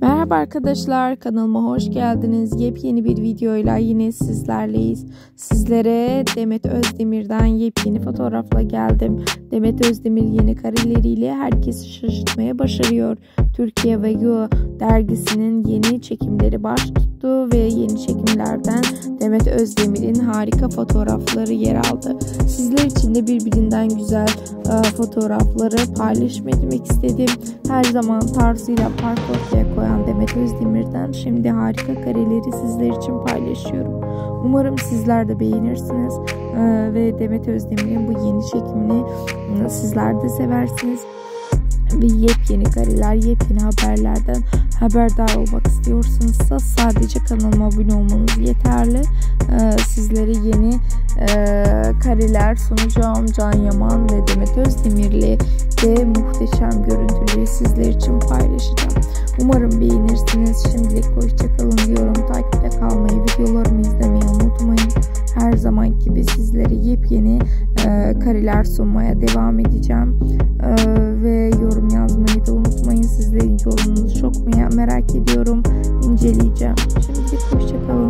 Merhaba arkadaşlar, kanalıma hoş geldiniz. Yepyeni bir videoyla yine sizlerleyiz. Sizlere Demet Özdemir'den yepyeni fotoğrafla geldim. Demet Özdemir yeni kareleriyle herkesi şaşırtmaya başarıyor. Türkiye ve Yo dergisinin yeni çekimleri baş tuttu ve yeni çekimlerden Demet Özdemir'in harika fotoğrafları yer aldı. Sizler için de birbirinden güzel fotoğrafları paylaşmak istedim. Her zaman tarzıyla fark ortaya koyan Demet Özdemir'den şimdi harika kareleri sizler için paylaşıyorum. Umarım sizler de beğenirsiniz ve Demet Özdemir'in bu yeni çekimini sizler de seversiniz. Ve yepyeni kareler, yepyeni haberlerden haberdar olmak istiyorsanız sadece kanalıma abone olmanız yeterli. Sizlere yeni kareler sunacağım. Can Yaman ve Demet Özdemir'le de muhteşem görüntüleri sizler için paylaşacağım. Umarım beğenirsiniz. Şimdilik hoşçakalın diyorum. Takipte kalmayı, videolarımı izlemeyi unutmayın. Her zaman gibi sizlere yepyeni kareler sunmaya devam edeceğim. Ve yorum yazmayı da unutmayın. Sizlerin yorumunuzu çok merak ediyorum. İnceleyeceğim. Şimdilik hoşçakalın.